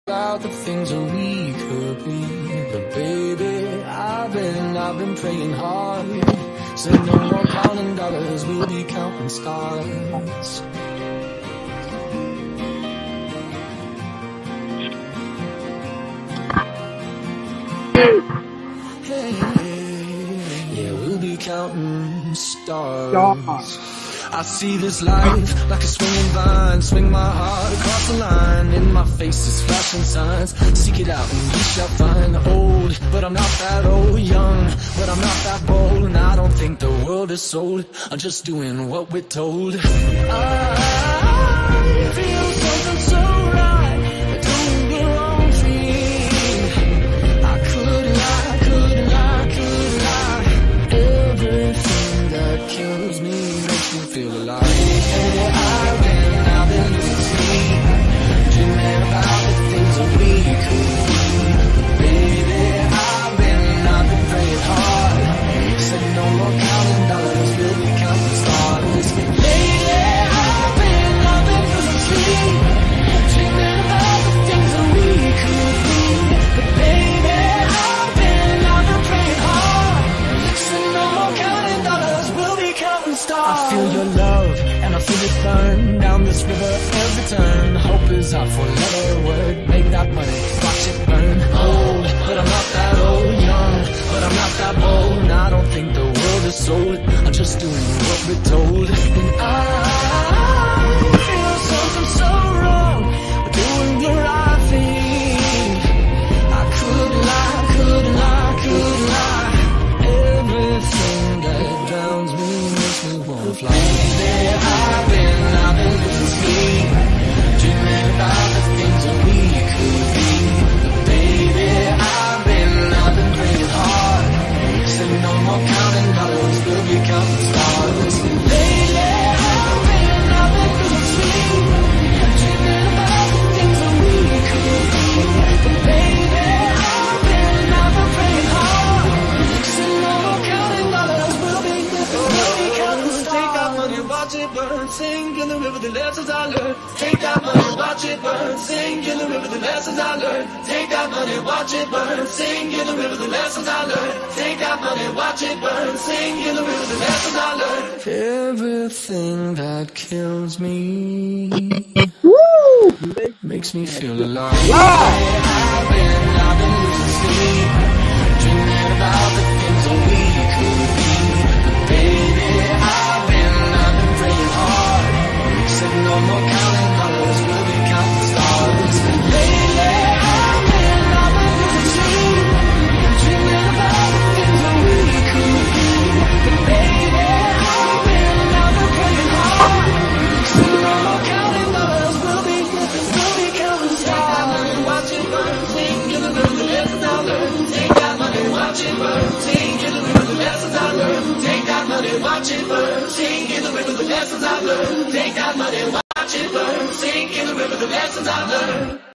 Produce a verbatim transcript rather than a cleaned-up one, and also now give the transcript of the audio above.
about the things that we could be, but baby, I've been, I've been praying hard. Said no more counting dollars, we'll be counting stars. Hey, yeah, we'll be counting stars. I see this life like a swinging vine, swing my heart across the line. In my face is flashing signs, seek it out and you shall find. Old, but I'm not that old. Young, but I'm not that bold. And I don't think the world is sold, I'm just doing what we're told. I feel something so right, doing the wrong thing. I couldn't lie, couldn't lie, couldn't lie. Everything that kills me makes me feel alive. Hey, I've been, I've been losing sleep, dreaming about the things that we could be. Baby, I've been, I've been praying hard. Said no more counting dollars, we'll be counting stars. Lately, I've been, I've been losing sleep, dreaming about the things that we could be. But baby, I've been, I've been praying hard. Said no more counting dollars, we'll be counting stars. I feel your love, and I feel it burn down this river every turn. Hope is our four-letter word, make that money, watch it burn. Old, but I'm not that old. Young, but I'm not that bold. And I don't think the world is sold, I'm just doing what we're told. And I feel something so wrong, doing the right thing. I couldn't lie, couldn't lie, couldn't lie. Everything that drowns me makes me wanna fly. Baby, I've been, I've been losing sleep, dreaming about the things that we could be. Baby, I've been, I've been praying hard. Said no more counting dollars, we'll be counting stars. Lately, I've been, I've been losing sleep, dreaming about the things that we could be. But baby, I've been, I've been praying hard. Said no more counting dollars, we'll be, we'll be counting stars. Take that money, watch it burn, sing in the river the lessons I learned. Take that money, watch it burn, sing in the river the lessons I learned. Take that money, watch it burn, sing in the river the lessons I learned. Take that money, watch it burn, sing in the river the lessons I learned. Everything that kills me makes me feel alive. I've been, I've been losing sleep, dreaming about the things that we could be. Baby, I've been, I've been praying hard. Said no more counting dollars, we'll be counting stars. Lately, I've been, I've been losing sleep, dreaming about the things that we could be. But baby, I've been, I've been praying hard. Said no more counting dollars, we'll be, we'll be counting stars. Take that money, watch it burn, sing in the river the lessons I learned. Take that money, watch it burn, sing in the river the lessons I learned. Take that money, watch it burn, sing in the river the lessons I learned. Take that money, watch it burn, sing in the river the lessons I learned.